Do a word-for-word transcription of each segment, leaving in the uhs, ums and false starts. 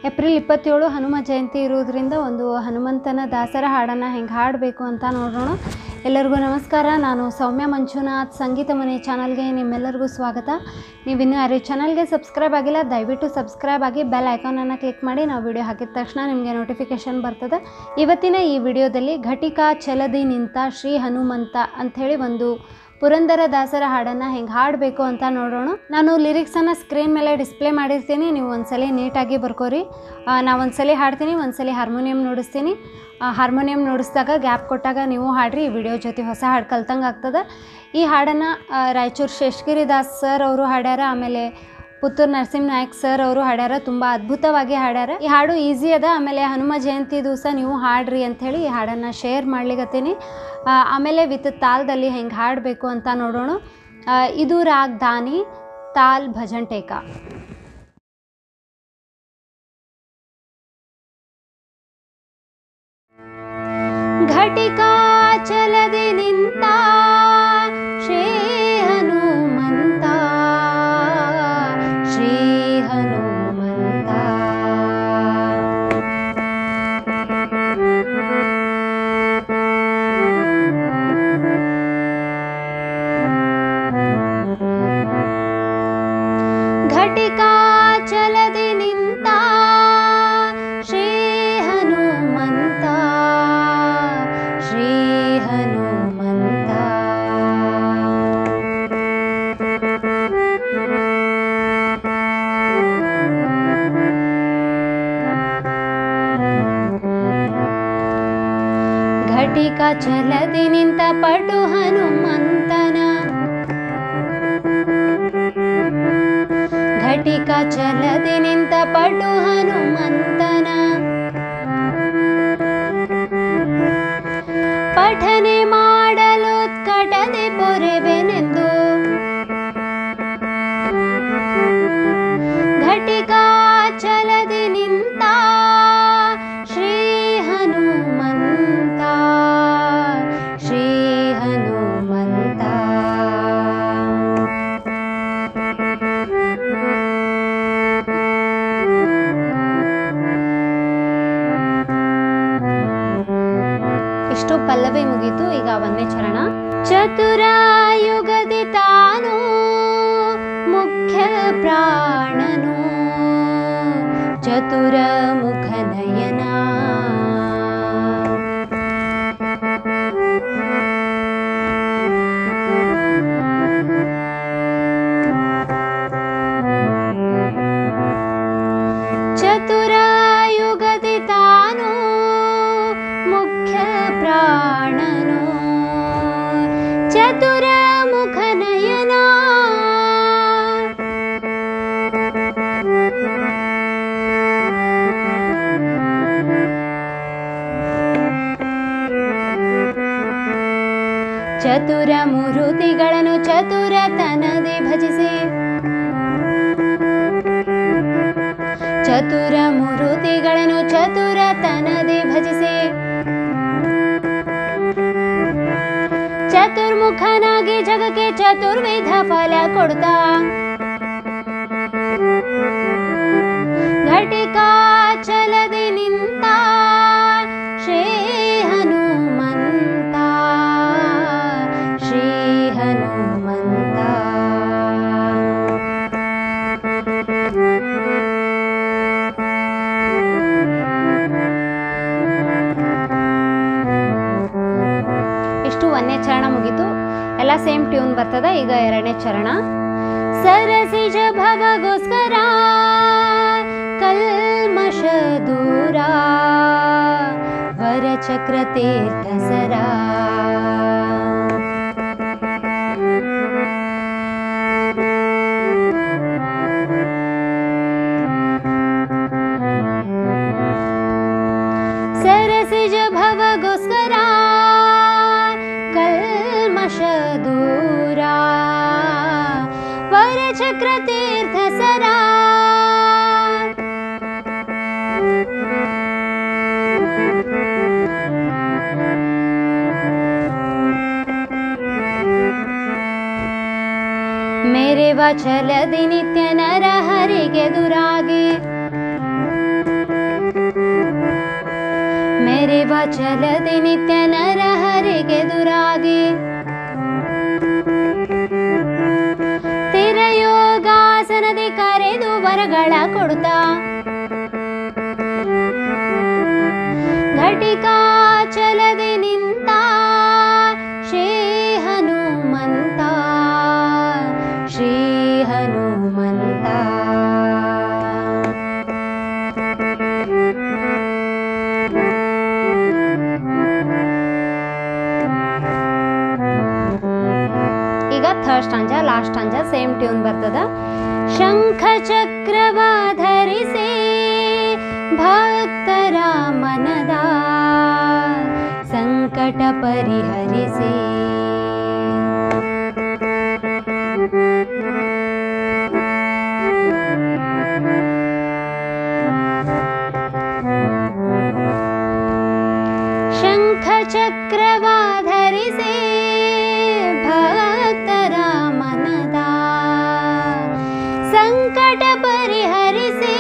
April ಇಪ್ಪತ್ತೇಳು ಹನುಮ ಜಯಂತಿ ಇರೋದ್ರಿಂದ ಒಂದು ಹನುಮಂತನ ದಾಸರ ಹಾಡನ್ನು ಹೆಂಗೆ ಹಾಡಬೇಕು ಅಂತ ನೋಡೋಣ. ಎಲ್ಲರಿಗೂ ನಮಸ್ಕಾರ. ನಾನು ಸೌಮ್ಯ ಮಂಜುನಾಥ್, ಸಂಗೀತ ಮನೆ ಚಾನಲ್ಗೆ ನಿಮ್ಮೆಲ್ಲರಿಗೂ ಸ್ವಾಗತ. ನೀವಿನ್ನೂ ಯಾರು ಈ ಚಾನಲ್ಗೆ ಸಬ್ಸ್ಕ್ರೈಬ್ ಆಗಿಲ್ಲ, ದಯವಿಟ್ಟು ಸಬ್ಸ್ಕ್ರೈಬ್ ಆಗಿ ಬೆಲ್ ಐಕಾನನ್ನು ಕ್ಲಿಕ್ ಮಾಡಿ. ನಾವು ವಿಡಿಯೋ ಹಾಕಿದ ತಕ್ಷಣ ನಿಮಗೆ ನೋಟಿಫಿಕೇಷನ್ ಬರ್ತದೆ. ಇವತ್ತಿನ ಈ ವಿಡಿಯೋದಲ್ಲಿ ಘಟಿಕಾ ಚಲದಿ ನಿಂತ ಶ್ರೀ ಹನುಮಂತ ಅಂಥೇಳಿ ಒಂದು ಪುರಂದರ ದಾಸರ ಹಾಡನ್ನು ಹೆಂಗೆ ಹಾಡಬೇಕು ಅಂತ ನೋಡೋಣ. ನಾನು ಲಿರಿಕ್ಸನ್ನು ಸ್ಕ್ರೀನ್ ಮೇಲೆ ಡಿಸ್ಪ್ಲೇ ಮಾಡಿರ್ತೀನಿ, ನೀವು ಒಂದ್ಸಲ ನೀಟಾಗಿ ಬರ್ಕೋರಿ. ನಾವು ಒಂದ್ಸಲ ಹಾಡ್ತೀನಿ, ಒಂದ್ಸಲ ಹಾರ್ಮೋನಿಯಂ ನುಡಿಸ್ತೀನಿ. ಹಾರ್ಮೋನಿಯಂ ನುಡಿಸಿದಾಗ ಗ್ಯಾಪ್ ಕೊಟ್ಟಾಗ ನೀವು ಹಾಡ್ರಿ. ಈ ವಿಡಿಯೋ ಜೊತೆ ಹೊಸ ಹಾಡು ಕಲ್ತಂಗೆ ಆಗ್ತದೆ. ಈ ಹಾಡನ್ನು ರಾಯಚೂರು ಶೇಷಗಿರಿ ದಾಸ್ ಸರ್ ಅವರು ಹಾಡ್ಯಾರ, ಆಮೇಲೆ ಪುತ್ತೂರು ನರಸಿಂಹ ನಾಯಕ್ ಸರ್ ಅವರು ಹಾಡ್ಯಾರ. ತುಂಬ ಅದ್ಭುತವಾಗಿ ಹಾಡ್ಯಾರ. ಈ ಹಾಡು ಈಸಿ ಅದ. ಆಮೇಲೆ ಹನುಮ ಜಯಂತಿ ದಿವಸ ನೀವು ಹಾಡ್ರಿ ಅಂಥೇಳಿ ಈ ಹಾಡನ್ನು ಶೇರ್ ಮಾಡ್ಲಿಕತ್ತೀನಿ. ಆಮೇಲೆ ವಿತ್ ತಾಲ್ದಲ್ಲಿ ಹೆಂಗೆ ಹಾಡಬೇಕು ಅಂತ ನೋಡೋಣ. ಇದು ರಾಗ್ ದಾನಿ, ತಾಲ್ ಭಜನ್ ಟೇಕ. ಘಟಿಕಾ ಚಲದಿ ನಿಂತ ಶ್ರೀ ಹನುಮಂತ, ಶ್ರೀ ಹನುಮಂತ. ಘಟಿಕಾ ಚಲದಿ ನಿಂತ ಶ್ರೀ ಹನುಮಂತ, ಶ್ರೀ ಹನುಮಂತ. ಘಟಿಕಾ ಚಲದಿ ನಿಂತ ಪಟು ಹನುಮಂತನ, ಘಟಿಕಾ ಚಲದಿ ನಿಂತ ಪಟು ಹನುಮಂತನ. ಪಠನೆ ಮಾಡಲು ಕಟದೆ ಪೊರೆವೆನೆಂದು, ಘಟಿಕಾ ಚಲದಿ ನಿಂತ ಶ್ರೀ ಹನುಮಂತ, ಶ್ರೀ ಹನುಮಂತ. ಇಷ್ಟು ಪಲ್ಲವಿ ಮುಗೀತು. ಈಗ ಒಂದೇ ಚರಣ. ಚತುರಾಯುಗದಿ ತಾನು ಮುಖ್ಯ ಪ್ರಾಣನು, ಚತುರ ಮುಖ ನಯನ. ಚತುರಾಯುಗದಿ ತಾನು ಮುಖ್ಯ ಪ್ರಾಣನು, ಚತುರ ಮುಖ ನಯನ. ಚತುರ ಮೂರುತಿಗಳನ್ನು ಚತುರತನದಿ ಭಜಿಸಿ, ಚತುರ ಮೂರುತಿಗಳನ್ನು ಚತುರತನದಿ ಭಜಿಸಿ, ಚತುರ್ಮುಖನಾಗಿ ಜಗಕ್ಕೆ ಚತುರ್ವಿಧ ಫಲ ಕೊಡ್ತಾ, ಘಟಿಕಾ ಚಲದಿ ನಿಂತ ಶ್ರೀ ಹನುಮಂತ, ಶ್ರೀ ಹನುಮಂತ. ಇಷ್ಟು ಒಂದನೇ ಚರಣ ಮುಗೀತು. ಎಲ್ಲ ಸೇಮ್ ಟ್ಯೂನ್ ಬರ್ತದ. ಈಗ ಎರಡನೇ ಚರಣ. ಸರಸಿಜ ಭವಗೋಸ್ಕರ ಕಲ್ಮಶ ದೂರ, ವರಚಕ್ರ ತೀರ್ಥ ಸರ. ಸರಸಿಜ ಭವಗೋಸ್ಕರ ಕಲ್ಮಶ ದೂರ, ವರಚಕ್ರ ತೀರ್ಥ ಸರ. ಮೇರೆ ವಚಲದಿ ನಿತ್ಯ ನರ ಹರಿಗೆ ದುರಾಗಿ, ಸೇವಾಚಲದಿ ನಿತ್ಯ ನರಹರಿಗೆದುರಾಗಿ ಸ್ಥಿರ ಯೋಗಾಸನದಿ ಕರೆದು ವರಗಳ ಕೊಡುತ್ತಾ ಘಟಿಕಾಚಲದಿ ನಿಂತ ಶ್ರೀ ಹನುಮಂತ ಶ್ರೀ ಹನುಮಂತ. ಈಗ third stanza last stanza same tune ಬರ್ತದ. ಶಂಖ ಚಕ್ರವ ಧರಿಸಿ ಭಕ್ತರ ಮನದ ಸಂಕಟ ಪರಿಹರಿಸಿ ಶಂಖ ಚಕ್ರವ ಧರಿಸಿ ಭಕ್ತರ ಮನದ ಸಂಕಟ ಪರಿಹರಿಸಿ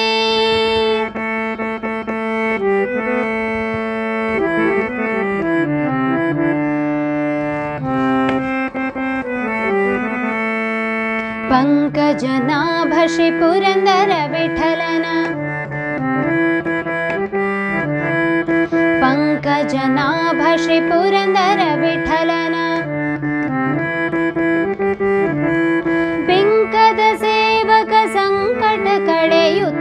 ಪಂಕಜನಾಭ ಶ್ರೀ ಪುರಂದರ ವಿಠಲನ ಪಂಕಜನಾಭ ಶ್ರೀ ಪುರಂದರ ವಿಠಲನ ಪಿಂಕದ ಸೇವಕ ಸಂಕಟ ಕಡೆಯುತ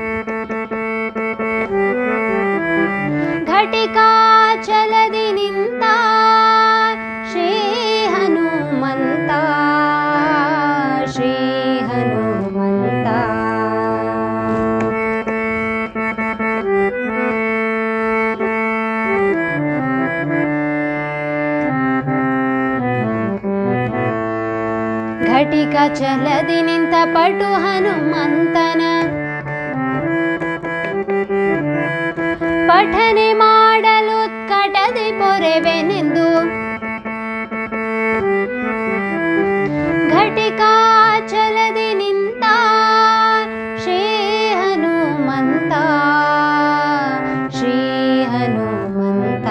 ಘಟಿಕಾಚಲದಿ ನಿಂತ ಶ್ರೀ ಹನುಮಂತ ಶ್ರೀ ಹನುಮಂತ. ಘಟಿಕಾಚಲದಿ ನಿಂತ ಪಟು ಹನುಮಂತನ ಪಠನೆ ಮಾಡಲು ಉತ್ಕಟದಿ ಪೊರೆವೆನೆಂದು ಘಟಿಕಾಚಲದಿ ನಿಂತ ಶ್ರೀ ಹನುಮಂತ ಶ್ರೀ ಹನುಮಂತ.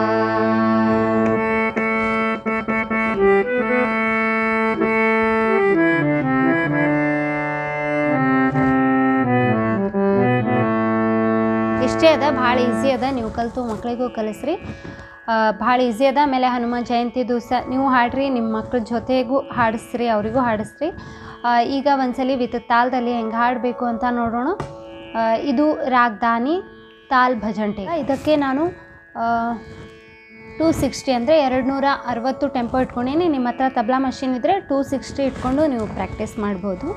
ಇಷ್ಟೇ ಅದ, ಭಾಳ ಈಸಿ ಅದ, ನೀವು ಕಲಿತು ಮಕ್ಕಳಿಗೂ ಕಲಿಸ್ರಿ. ಭಾಳ ಈಸಿ ಅದ. ಆಮೇಲೆ ಹನುಮಾನ್ ಜಯಂತಿ ದಿವಸ ನೀವು ಹಾಡ್ರಿ, ನಿಮ್ಮ ಮಕ್ಕಳ ಜೊತೆಗೂ ಹಾಡಿಸ್ರಿ, ಅವರಿಗೂ ಹಾಡಿಸ್ರಿ. ಈಗ ಒಂದ್ಸಲಿ ವಿತ್ ತಾಳದಲ್ಲಿ ಹೆಂಗೆ ಹಾಡಬೇಕು ಅಂತ ನೋಡೋಣ. ಇದು ರಾಗದಾನಿ ತಾಲ್ ಭಜಂಟೆ. ಇದಕ್ಕೆ ನಾನು ಟೂ ಸಿಕ್ಸ್ಟಿ ಅಂದರೆ ಎರಡು ನೂರ ಅರವತ್ತು ಟೆಂಪೋ ಇಟ್ಕೊಂಡೀನಿ. ನಿಮ್ಮ ಹತ್ರ ತಬಲಾ ಮಷಿನ್ ಇದ್ದರೆ ಟೂ ಸಿಕ್ಸ್ಟಿ ಇಟ್ಕೊಂಡು ನೀವು ಪ್ರಾಕ್ಟೀಸ್ ಮಾಡ್ಬೋದು.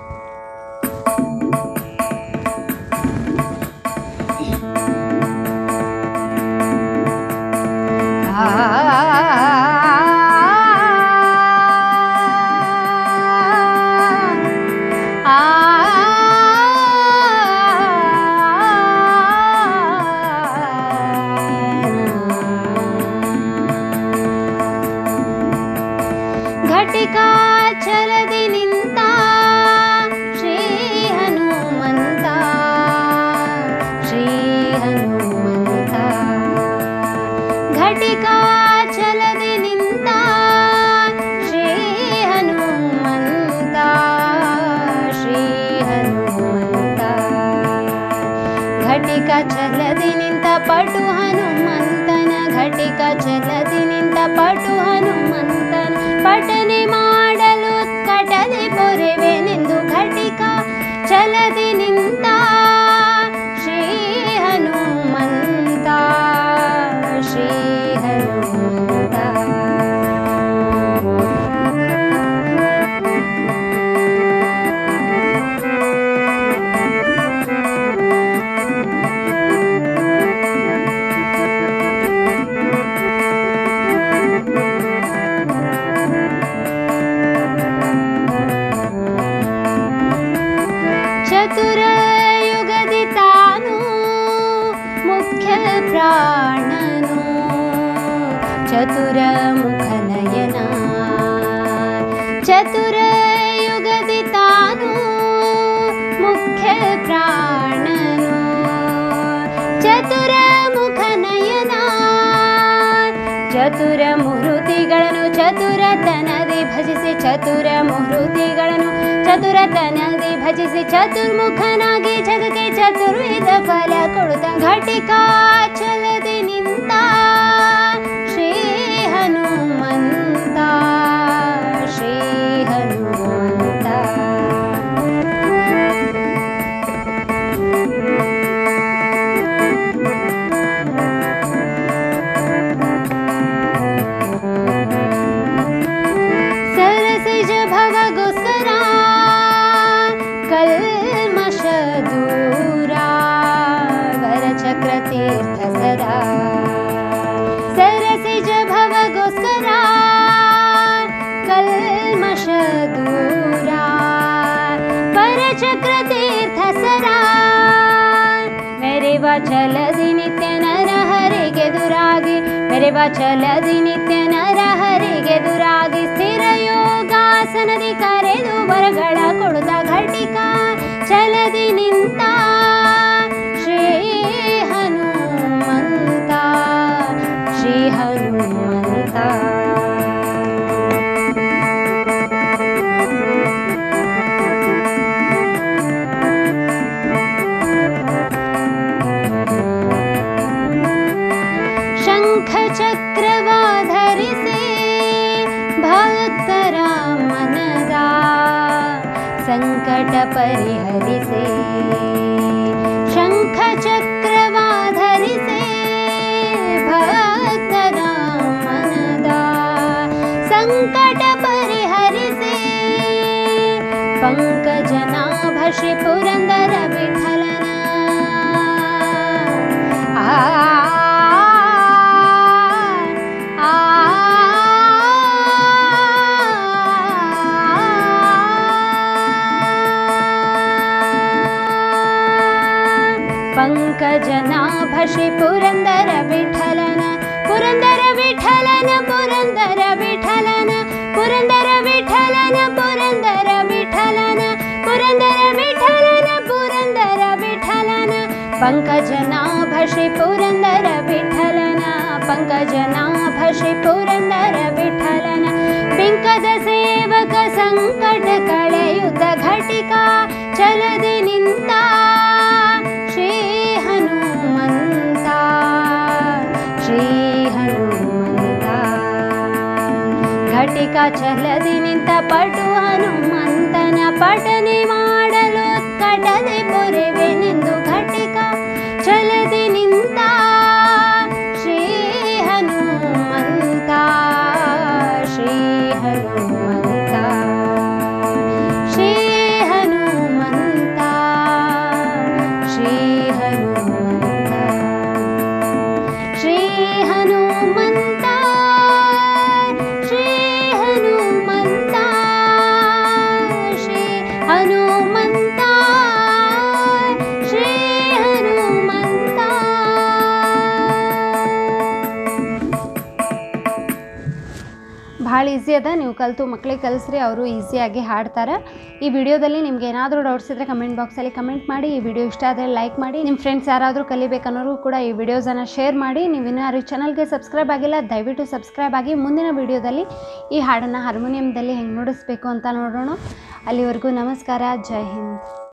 ಘಟಿಕಾಚಲದಿ ನಿಂತ ಶ್ರೀ ಹನುಮಂತ ಶ್ರೀ ಹನುಮಂತ. ಘಟಿಕಾಚಲದಿ ನಿಂತ ಶ್ರೀ ಹನುಮಂತ ಶ್ರೀ ಹನುಮಂತ. ಘಟಿಕಾಚಲದಿ ನಿಂತ ಪಟು ಹನುಮಂತನ ಘಟಿಕಾಚಲದಿ ನಿಂತ ಪಟು ಹನುಮಂತನ ಪಠನೆ ಮಾಡಲು ಉತ್ಕಟದಿ ಪೊರೆವೆನೆಂದು ಘಟಿಕಾಚಲದಿ ನಿಂತ ಶ್ರೀ ಹನುಮಂತ ಶ್ರೀ ಹನುಮಂತ. ಚತುರಯುಗದಿ ತಾನು ಮುಖ್ಯ ಪ್ರಾಣನು ಚತುರ ಮುಖನಯನ. ಚತುರಯುಗದಿ ತಾನು ಮುಖ್ಯ ಪ್ರಾಣನು ಚತುರ ಮುಖನಯನ. ಚತುರ ಮೂರ್ತಿಗಳನ್ನು ಚತುರತನದಿ ಭಜಿಸಿ ಚತುರ ಮೂರ್ತಿಗಳನ್ನು ಚತುರತನದಿ ಭಜಿಸಿ ಚತುರ್ಮುಖನಾಗಿ ಜಗಕ್ಕೆ ಚತುರ್ವಿಧ ಫಲ ಕೊಡುತ್ತ ಘಟಿಕಾಚಲದಿ ನಿಂತ ಶ್ರೀ ಹನುಮಂತ ಶ್ರೀ ಹನುಮಂತ. ಸರಸಿಜ ಭವಗೋಸ್ಕರ ಕಲ್ಮಶ ದೂರ ವರಚಕ್ರ ತೀರ್ಥ ಸದಾ. ಸರಸಿಜ ಭವಗೋಸ್ಕರ ಕಲ್ಮಶ ದೂರ ವರಚಕ್ರ ತೀರ್ಥ ಸದಾ. ಮೆರೆವ ಚಲದಿ ನಿತ್ಯ ನರ ಹರಿಗೆ ದುರಾಗಿ ಮೆರೆವ ಚಲದಿ ನಿತ್ಯ ನರ ಹರಿಗೆ ದುರಾಗಿ ಸ್ಥಿರ ಯೋಗಾಸನದಿ ಕರೆದು ವರಗಳ ಕೊಡುತ್ತ ಘಟಿಕ ಚಲದಿ ನಿಂತ ಶ್ರೀ ಹನುಮಂತ ಶ್ರೀ ಹನುಮಂತ. ಶಂಖ ಚಕ್ರವಾಧರಿಸಿ ಭಕ್ತರ ಮನದ ಸಂಕಟ ಪರಿಹರಿಸಿ. ಶಂಖ ಚಕ್ರವಾಧರಿಸಿ ಭಕ್ತರ ಮನದ ಸಂಕಟ ಪರಿಹರಿಸಿ. ಪಂಕಜನಾಭ ಶ್ರೀ ಪುರಂದರ ವಿಠಲನ ಆ ಪಂಕಜನಾಭ ಶ್ರೀ ಪುರಂದರ ವಿಠಲನ ಪುರಂದರ ವಿಠಲನ ಪುರಂದರ ವಿಠಲನ ಪುರಂದರ ವಿಠಲನ ಪುರಂದರ ವಿಠಲನ ಪುರಂದರ ವಿಠಲನ ಪುರಂದರ ವಿಠಲನ. ಪಂಕಜನಾಭ ಶ್ರೀ ಪುರಂದರ ವಿಠಲನ ಪಂಕಜನಾಭ ಶ್ರೀ ಪುರಂದರ ವಿಠಲನ. ಬಿಂಕದ ಸೇವಕ ಸಂಕಟ ಕಳೆಯುತ್ತ ಘಟಿಕ ಚಲದಿ ನಿಂತ ಶ್ರೀ ಹನುಮಂತ ಶ್ರೀ ಹನುಮಂತ. ಘಟಿಕ ಚಲದಿ ನಿಂತ ಪಟು ಹನುಮಂತನ ಪಠನೆ ಮಾಡಲು ಕಟದೆ ಪೊರೆವೆನೆಂದು ಘಟಿಕ ಚಲದಿ ನಿಂತ ಶ್ರೀ ಹನುಮಂತ ಶ್ರೀ ಹನುಮಂತ ಶ್ರೀ ಹನುಮಂತ ಶ್ರೀ ಹನುಮಂತ ಶ್ರೀ ಹನುಮಂತ ಶ್ರೀ ಹನುಮಂತ ಶ್ರೀ ಹನುಮಂತ ಶ್ರೀ ಹನುಮಂತ. ಭಾಳ ಈಸಿ ಅದ, ನೀವು ಕಲಿತು ಮಕ್ಳಿಗೆ ಕಲಿಸ್ರಿ, ಅವರು ಈಸಿಯಾಗಿ ಹಾಡ್ತಾರೆ. ಈ ವಿಡಿಯೋದಲ್ಲಿ ನಿಮ್ಗೆ ಏನಾದರೂ ಡೌಟ್ಸ್ ಇದ್ದರೆ ಕಮೆಂಟ್ ಬಾಕ್ಸಲ್ಲಿ ಕಮೆಂಟ್ ಮಾಡಿ. ಈ ವಿಡಿಯೋ ಇಷ್ಟ ಆದರೆ ಲೈಕ್ ಮಾಡಿ. ನಿಮ್ಮ ಫ್ರೆಂಡ್ಸ್ ಯಾರಾದರೂ ಕಲಿಬೇಕನ್ನೋರು ಕೂಡ ಈ ವಿಡಿಯೋಸನ್ನು ಶೇರ್ ಮಾಡಿ. ನೀವು ಇನ್ನೂ ಯಾರು ಚಾನಲ್ಗೆ ಸಬ್ಸ್ಕ್ರೈಬ್ ಆಗಿಲ್ಲ ದಯವಿಟ್ಟು ಸಬ್ಸ್ಕ್ರೈಬ್ ಆಗಿ. ಮುಂದಿನ ವಿಡಿಯೋದಲ್ಲಿ ಈ ಹಾಡನ್ನು ಹಾರ್ಮೋನಿಯಂದಲ್ಲಿ ಹೆಂಗೆ ನುಡಿಸ್ಬೇಕು ಅಂತ ನೋಡೋಣ. ಅಲ್ಲಿವರೆಗೂ ನಮಸ್ಕಾರ, ಜೈ ಹಿಂದ್.